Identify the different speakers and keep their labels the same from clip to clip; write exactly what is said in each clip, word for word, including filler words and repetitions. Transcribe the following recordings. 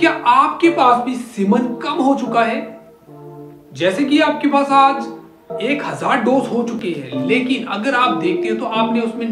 Speaker 1: क्या आपके पास भी सीमन कम हो चुका है? जैसे कि आपके पास आज एक हजार डोज हो चुके हैं, लेकिन अगर आप देखते हो तो आपने उसमें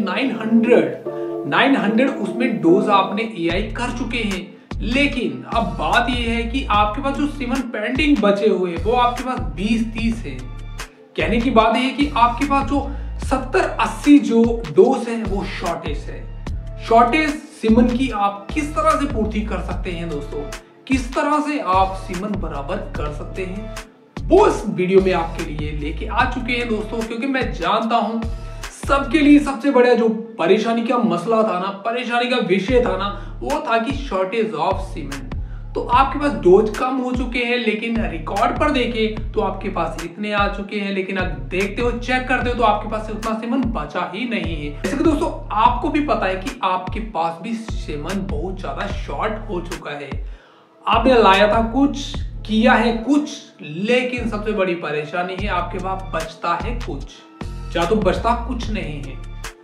Speaker 1: नौ सौ उसमें डोज आपने एआई कर चुके हैं। लेकिन अब बात यह है कि आपके पास जो सीमन पेंडिंग बचे हुए वो आपके पास बीस तीस है। कहने की बात यह है कि आपके पास जो सत्तर अस्सी जो डोज है वो शॉर्टेज है। शॉर्टेज सीमन की आप किस तरह से पूर्ति कर सकते हैं दोस्तों, किस तरह से आप सीमन बराबर कर सकते हैं, वो इस वीडियो में आपके लिए लेके आ चुके हैं दोस्तों। क्योंकि मैं जानता हूं सबके लिए सबसे बड़ा जो परेशानी का मसला था ना, परेशानी का विषय था ना, वो था कि शॉर्टेज ऑफ सीमन। तो आपके पास डोज कम हो चुके हैं, लेकिन रिकॉर्ड पर देखें तो आपके पास इतने आ चुके हैं, लेकिन आप देखते हो चेक करते हो तो आपके पास उतना सीमन बचा ही नहीं है। जैसे कि दोस्तों आपको भी पता है कि आपके पास भी सीमन बहुत ज्यादा शॉर्ट हो चुका है। आपने लाया था कुछ, किया है कुछ, लेकिन सबसे बड़ी परेशानी है आपके पास बचता है कुछ, या तो बचता कुछ नहीं है।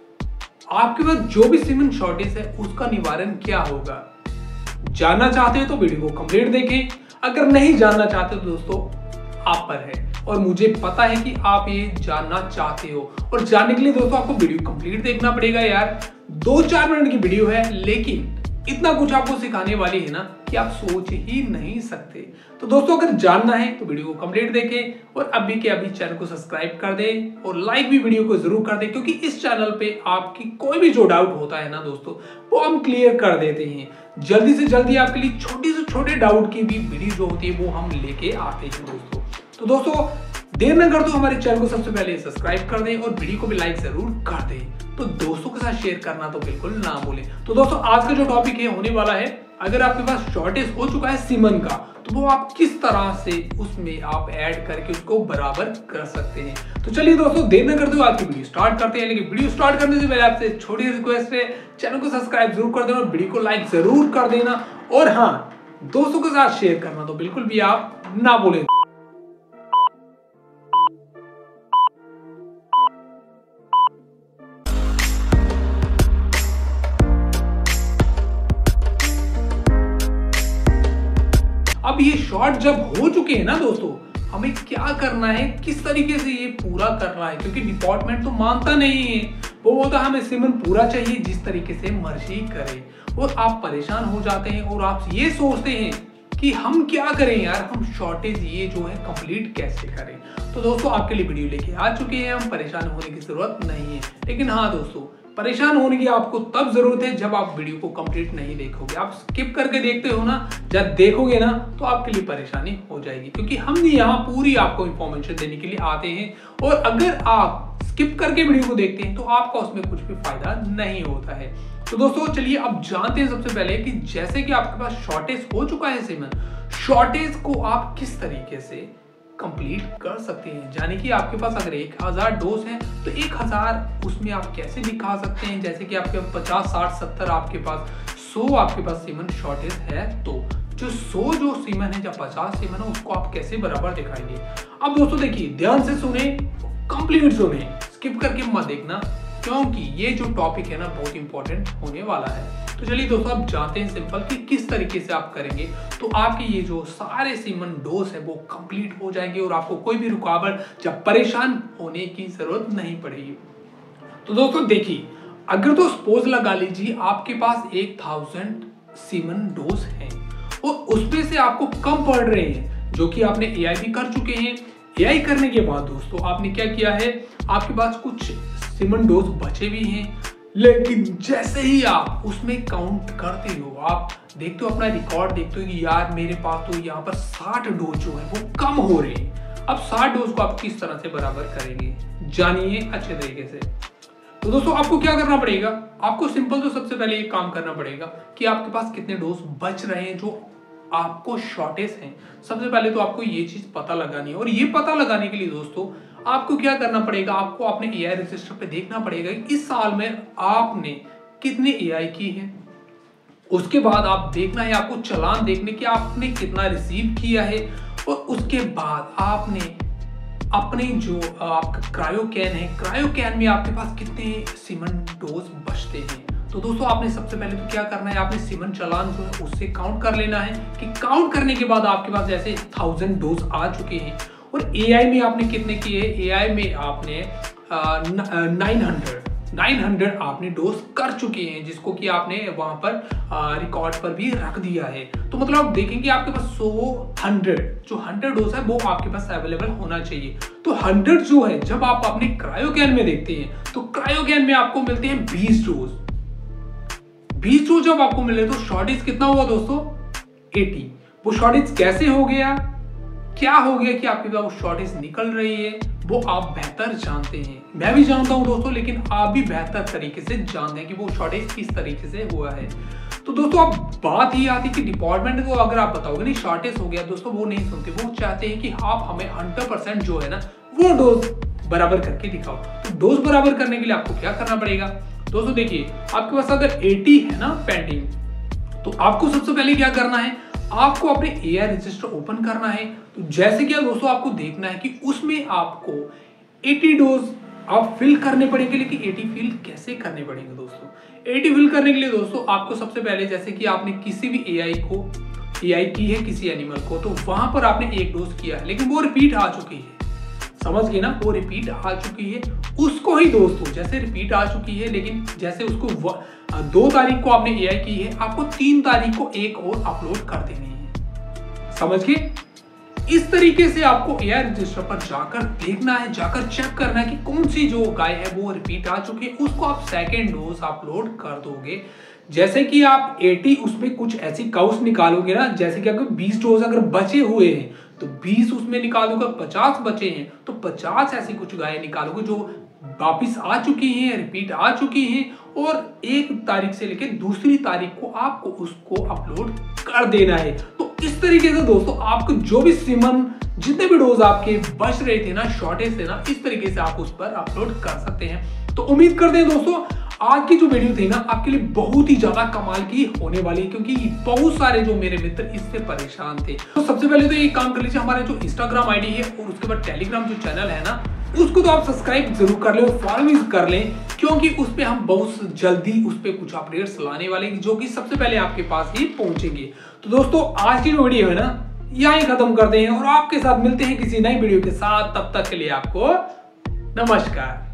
Speaker 1: आपके पास जो भी सीमन शॉर्टेज है उसका निवारण क्या होगा, जानना चाहते हो तो वीडियो को कंप्लीट देखें। अगर नहीं जानना चाहते तो दोस्तों आप पर है, और मुझे पता है कि आप ये जानना चाहते हो। और जानने के लिए दोस्तों आपको वीडियो कंप्लीट देखना पड़ेगा यार। दो चार मिनट की वीडियो है, लेकिन इतना कुछ आपको सिखाने वाली है ना कि आप सोच ही नहीं सकते। तो दोस्तों अगर जानना है तो वीडियो को कंप्लीट देखें, और अभी के अभी चैनल को सब्सक्राइब कर दें और लाइक भी वीडियो को जरूर कर दें, क्योंकि इस चैनल पे आपकी कोई भी जो डाउट होता है ना दोस्तों वो हम क्लियर कर देते हैं। जल्दी से जल्दी आपके लिए छोटी से छोटे डाउट की भी वीडियो जो होती है वो हम लेके आते हैं दोस्तों। तो दोस्तों देर न कर दो, हमारे चैनल को सबसे पहले सब्सक्राइब कर दें और वीडियो को भी लाइक जरूर कर दें। तो दोस्तों के साथ शेयर करना तो बिल्कुल ना भूलें। तो दोस्तों आज का जो टॉपिक है होने वाला है, अगर आपके पास शॉर्टेज हो चुका है सीमन का, तो वो आप किस तरह से उसमें आप ऐड करके उसको बराबर कर सकते हैं। तो चलिए दोस्तों देर न करते हुए आज की वीडियो स्टार्ट करते हैं। लेकिन वीडियो स्टार्ट करने से पहले आपसे छोटी रिक्वेस्ट है, चैनल को सब्सक्राइब जरूर कर देना और वीडियो को लाइक जरूर कर देना, और हाँ दोस्तों के साथ शेयर करना तो बिल्कुल भी आप ना भूलें। अब ये शॉर्ट जब हो चुके हैं ना दोस्तों, हमें क्या करना है, किस तरीके से ये पूरा करना है, क्योंकि डिपार्टमेंट तो मानता नहीं है। वो बोलता है हमें सीमन पूरा चाहिए, जिस तरीके से मर्जी करे, और आप परेशान हो जाते हैं और आप ये सोचते हैं कि हम क्या करें यार, हम शॉर्टेज ये जो है कंप्लीट कैसे करें। तो दोस्तों आपके लिए वीडियो लेके आ चुके हैं हम, परेशान होने की जरूरत नहीं है। लेकिन हाँ दोस्तों, परेशान होने की आपको तब जरूरत है जब आप वीडियो को कंप्लीट नहीं देखोगे। आप स्किप करके देखते हो ना, जब देखोगे ना तो आपके लिए परेशानी हो जाएगी, क्योंकि हम यहाँ पूरी आपको इंफॉर्मेशन देने के लिए आते हैं। और अगर आप स्किप करके वीडियो को देखते हैं तो आपका उसमें कुछ भी फायदा नहीं होता है। तो दोस्तों चलिए अब जानते हैं सबसे पहले कि जैसे कि आपके पास शॉर्टेज हो चुका है सीमन, शॉर्टेज को आप किस तरीके से कंप्लीट कर सकते हैं। यानी कि आपके पास अगर एक हजार डोज है तो एक हजार उसमें आप कैसे दिखा सकते हैं। जैसे कि आपके पचास साठ सत्तर आपके पास सौ आपके पास सीमन शॉर्टेज है, तो जो सौ जो सीमन है या पचास सीमन है उसको आप कैसे बराबर दिखाएंगे। अब दोस्तों देखिए, ध्यान से सुने, कंप्लीट सुने, स्किप करके मत देखना, क्योंकि ये जो टॉपिक है ना बहुत इंपॉर्टेंट होने वाला है। तो चलिए दोस्तों अब जानते हैं सिंपल कि किस तरीके से आप करेंगे तो आपके ये जो सारे सीमन डोज है वो कंप्लीट हो जाएंगे और आपको कोई भी रुकावट या परेशान होने की जरूरत नहीं पड़ेगी। तो दोस्तों देखिए, अगर तो सपोज लगा लीजिए आपके पास एक थाउजेंड सीमन डोज है और उसमें से आपको कम पड़ रहे हैं, जो कि आपने एआई भी कर चुके हैं। एआई करने के बाद दोस्तों आपने क्या किया है, आपके पास कुछ सीमन डोज बचे भी हैं, लेकिन जैसे ही आप उसमें काउंट करते हो, आप देखते हो अपना रिकॉर्ड देखते हो कि यार मेरे पास तो यहाँ पर साठ डोज जो है वो कम हो रहे हैं। अब साठ डोज को आप किस तरह से बराबर करेंगे, जानिए अच्छे तरीके से। तो दोस्तों आपको क्या करना पड़ेगा, आपको सिंपल तो सबसे पहले एक काम करना पड़ेगा कि आपके पास कितने डोज बच रहे हैं जो आपको शॉर्टेज हैं। सबसे पहले तो आपको ये चीज पता लगानी है, और ये पता लगाने के लिए दोस्तों आपको क्या करना पड़ेगा, आपको अपने एआई रजिस्टर पे देखना पड़ेगा कि इस साल में आपने कितने एआई की है। उसके बाद आप देखना है, आपको चालान देखने कि आपने कितना रिसीव किया है, और उसके बाद आपने अपने जो आपका क्रायो कैन है, क्रायो कैन में आपके पास कितने सीमन डोज बचते हैं। तो दोस्तों आपने सबसे पहले तो क्या करना है, आपने सिमन चालान जो है उससे काउंट कर लेना है कि काउंट करने के बाद आपके पास जैसे थाउजेंड डोज आ चुके हैं। और एआई में आपने कितने किए, एआई में आपने नाइन हंड्रेड नाइन हंड्रेड आपने डोज कर चुके हैं, जिसको कि आपने वहां पर रिकॉर्ड पर भी रख दिया है। तो मतलब आप देखेंगे आपके पास सौ हंड्रेड जो हंड्रेड डोज है वो आपके पास अवेलेबल होना चाहिए। तो हंड्रेड जो है जब आप अपने क्रायोगैन में देखते हैं तो क्रायोगैन में आपको मिलते हैं बीस डोज। बीस डोज जब आपको मिले तो शॉर्टेज कितना हुआ दोस्तों, अस्सी। वो शॉर्टेज कैसे हो गया, क्या हो गया कि आपके पास वो शॉर्टेज निकल रही है, वो आप बेहतर जानते हैं। मैं भी जानता हूं दोस्तों, लेकिन आप भी बेहतर तरीके से जानते हैं कि वो शॉर्टेज किस तरीके से हुआ है। तो दोस्तों अब बात ये आती है कि डिपार्टमेंट को अगर आप बताओगे नहीं शॉर्टेज हो गया, दोस्तों वो नहीं सुनते, वो चाहते हैं कि आप हमें हंड्रेड परसेंट जो है ना वो डोज बराबर करके दिखाओ। तो डोज बराबर करने के लिए आपको क्या करना पड़ेगा दोस्तों, देखिए आपके पास अगर अस्सी है ना पेंडिंग, तो आपको सबसे पहले क्या करना है, आपको अपने एआई रजिस्टर ओपन करना है। तो जैसे कि दोस्तों आपको देखना है कि उसमें आपको अस्सी डोज आप फिल करने पड़ेंगे, लेकिन अस्सी फिल कैसे करने पड़ेंगे दोस्तों। अस्सी फिल करने के लिए दोस्तों आपको सबसे पहले जैसे कि आपने किसी भी एआई को एआई की है किसी एनिमल को, तो वहां पर आपने एक डोज किया है लेकिन वो रिपीट आ चुकी है, समझ गए ना, वो रिपीट आ चुकी है। उसको ही दोस्तों जैसे रिपीट आ चुकी है, लेकिन जैसे उसको दो तारीख को आपने एआई की है, आपको तीन तारीख को एक और अपलोड कर देनी है, समझ गए। इस तरीके से आपको एआई रजिस्टर पर जाकर देखना है, जाकर चेक करना है कि कौन सी जो गाय है वो रिपीट आ चुकी है, उसको आप सेकेंड डोज अपलोड कर दोगे। जैसे कि आप अस्सी उसमें कुछ ऐसी काउस निकालोगे ना, जैसे कि अगर बीस डोज अगर बचे हुए हैं तो बीस उसमें निकालोगे, पचास बचे हैं तो पचास ऐसी कुछ गायें निकालोगे जो वापिस आ चुकी हैं, रिपीट आ चुकी हैं, और एक तारीख से लेकर दूसरी तारीख को आपको उसको अपलोड कर देना है। तो इस तरीके से दोस्तों आपको जो भी सिमन जितने भी डोज आपके बच रहे थे ना, शॉर्टेज थे ना, इस तरीके से आप उस पर अपलोड कर सकते हैं। तो उम्मीद करते हैं दोस्तों आज की जो वीडियो थी ना आपके लिए बहुत ही ज्यादा कमाल की होने वाली है, क्योंकि बहुत सारे जो मेरे मित्र इससे परेशान थे। तो सबसे पहले तो ये काम कर लीजिए, हमारे जो इंस्टाग्राम आईडी है और उसके बाद टेलीग्राम जो चैनल है ना उसको तो आप सब्सक्राइब जरूर कर ले और फॉलो भी कर लें, क्योंकि उस पे हम बहुत जल्दी उस पे कुछ अपडेट्स लाने वाले हैं जो कि सबसे पहले आपके पास ही पहुंचेंगे। तो दोस्तों आज की जो वीडियो है ना यहीं खत्म करते हैं और आपके साथ मिलते हैं किसी नई वीडियो के साथ। तब तक के लिए आपको नमस्कार।